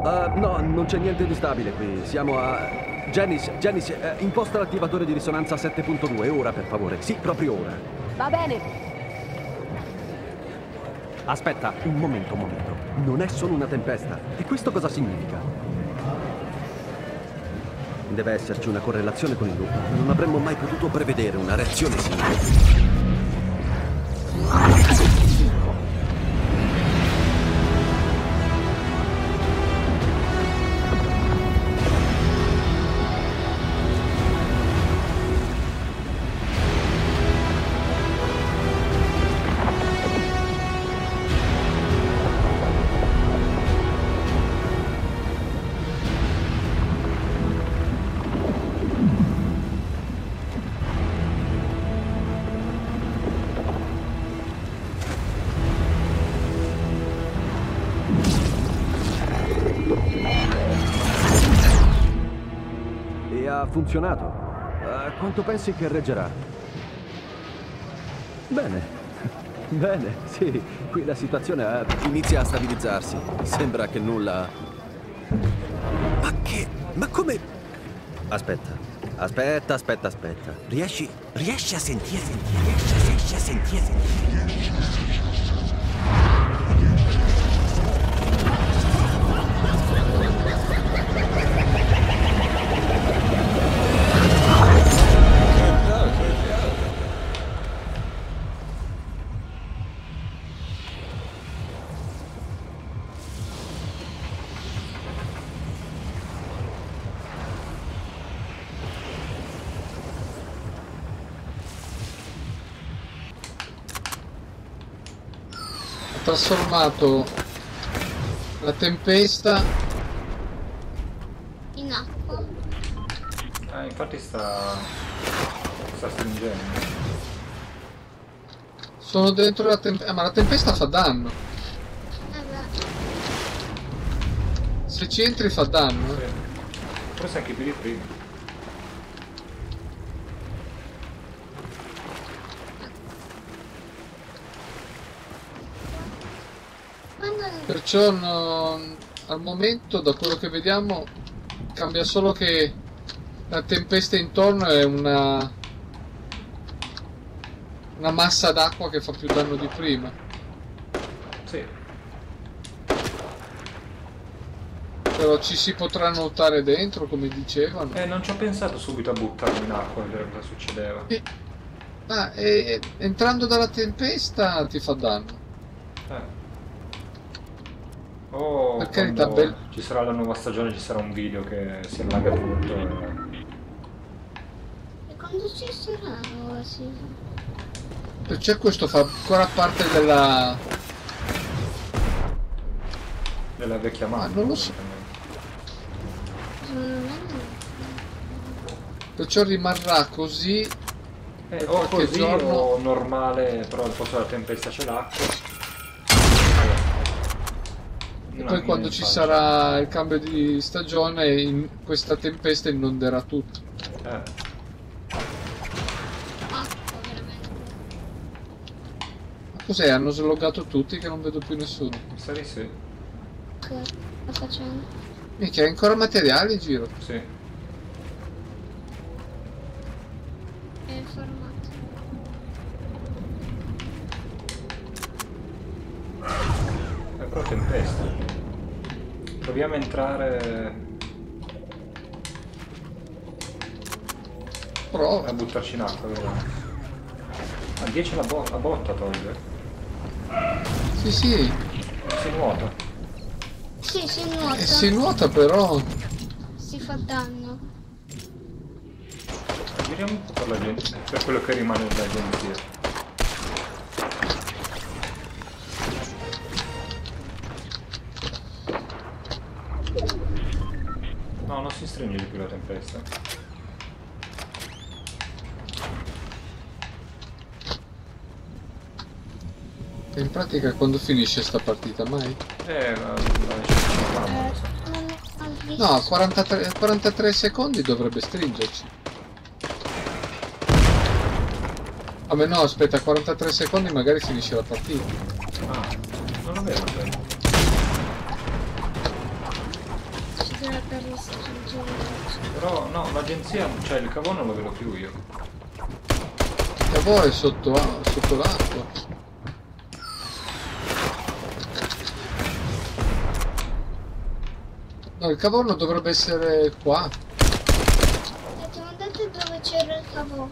No, non c'è niente di stabile qui. Siamo a... Janice, imposta l'attivatore di risonanza a 7.2, ora per favore. Sì, proprio ora. Va bene. Aspetta, un momento. Non è solo una tempesta. E questo cosa significa? Deve esserci una correlazione con il loop. Non avremmo mai potuto prevedere una reazione simile. Ha funzionato. Quanto pensi che reggerà? Bene, sì. Qui la situazione inizia a stabilizzarsi. Sembra che nulla... Ma come... Aspetta. Riesci a sentire? Riesci a sentire? Trasformato la tempesta in acqua. Infatti sta stringendo. Sono dentro la tempesta. Ma la tempesta fa danno. Beh. Se ci entri fa danno. Sì. Forse anche più di prima. Perciò al momento, da quello che vediamo, cambia solo che la tempesta intorno è una massa d'acqua che fa più danno di prima. Sì. Però ci si potrà nuotare dentro, come dicevano. Non ci ho pensato subito a buttarmi in acqua e vedere cosa succedeva. Entrando dalla tempesta ti fa danno. Oh, per carità, ci sarà la nuova stagione, ci sarà un video che si allaga tutto. E quando ci sarà? Sì. Perciò questo fa ancora parte della vecchia mano. Non lo so. Perciò rimarrà così. O così o normale, però al posto della tempesta c'è l'acqua. E poi quando ci sarà il cambio di stagione, questa tempesta inonderà tutto. Ma cos'è? Hanno sloggato tutti che non vedo più nessuno. Mi sa di sì. Cosa sta facendo? Mica, hai ancora materiali in giro? Sì. È informato. È però tempesta. Proviamo a entrare. Prova a buttarci in acqua, vero? A 10 la botta toglie. Sì. Si nuota. Sì, si nuota. Si nuota però. Si fa danno. Giriamo un po' per la gente, per quello che rimane dell'agenzia. No, non si stringe di più la tempesta. E in pratica quando finisce sta partita mai? No, a 43 secondi dovrebbe stringerci. Vabbè no, aspetta, 43 secondi magari finisce la partita. Ah, non lo vedo. girare per le strade. Però no, l'agenzia, cioè il cavò non lo vedo più io. Il cavò è sotto l'acqua. No, il cavorno dovrebbe essere qua. Andate dove c'era il cavò.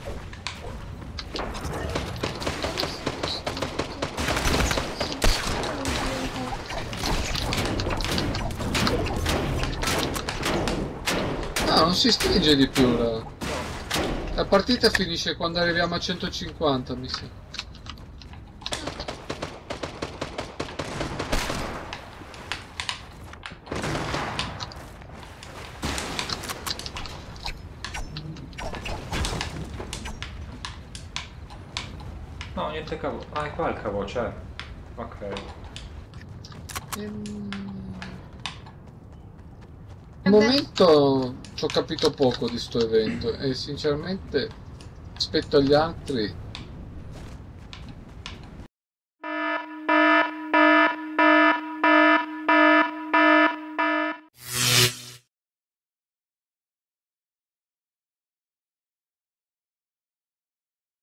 No, non si stringe di più la partita finisce quando arriviamo a 150, mi sa. No, niente cavò. Ah, è qua il cavò, c'è. Ok. Al momento ci ho capito poco di sto evento e sinceramente rispetto agli altri